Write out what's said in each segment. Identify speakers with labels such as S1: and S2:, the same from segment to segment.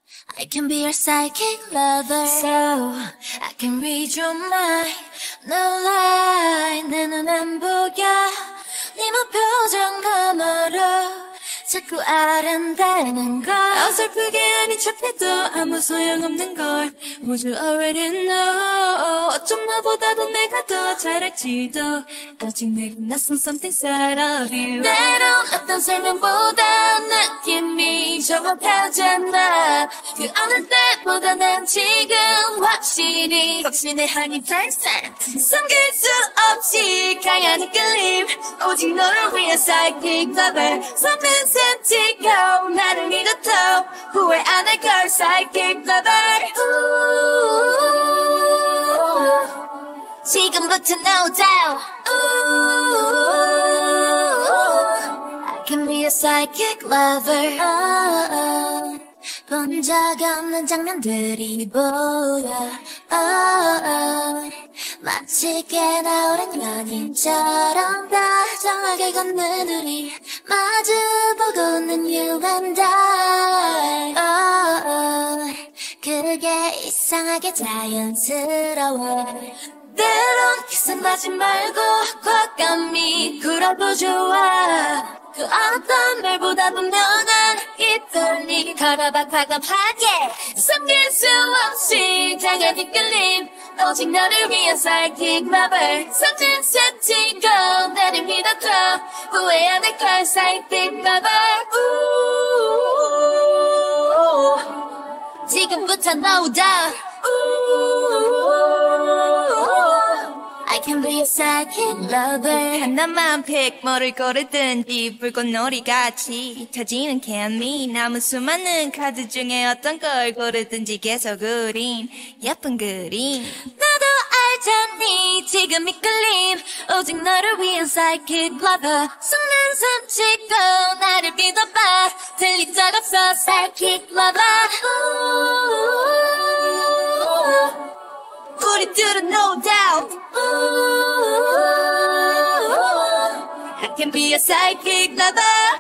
S1: I can be your psychic lover, so I can read your mind. No lie, 내 눈엔 보여. 네 표정 너머로 자꾸 아른대는 걸. 어설프게 아닌 척해도 아무 소용없는 걸. Would you already know? 어쩜 나보다도 내가 더 잘할지도. 아직 내겐 낯선 something side of you. 때론 어떤 설명보다 느낌이 정확하잖아. 그 어느 때보다 난 지금 확실히 확신의 한이 100% 숨길 수 없이 강한 이끌림. 오직 너를 위한 psychic lover. 손은 샘치고 나를 믿어도 후회 안 할 걸 psychic lover. 지금부터 no doubt. I can be a psychic lover. 본 적 없는 장면들이 보여. 마치 꽤나 오랜 연인처럼 다정하게 걷는 우리 마주보고는 you and I. 그게 이상하게 자연스러워. 때론 기선하지 말고 곶감이 굴어도 좋아. 그 어떤 말보다 분명한 이 떨림. 걸어봐 과감하게 숨길 수 없이 강한 이끌림. 오직 너를 위한 psychic lover. 손은 샘치고 나를 믿어도 후회 안 할 걸 psychic lover. 지금부터 no doubt. I can be a psychic lover.
S2: 하나만 픽 뭐를 고르든지 불꽃놀이같이 터지는 케미. 남은 수많은 카드 중에 어떤 걸 고르든지 계속 그린 예쁜 그림.
S1: 나도 알잖니 지금 이끌림. 오직 너를 위한 psychic lover. 속는 샘치고 나를 믿어봐. 틀린 적 없어 psychic lover.
S2: 우리 둘은 no doubt. I can be a psychic lover.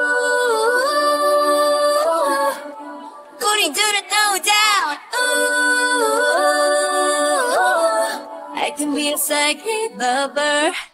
S2: 우리 둘은 no doubt. I can be a psychic lover.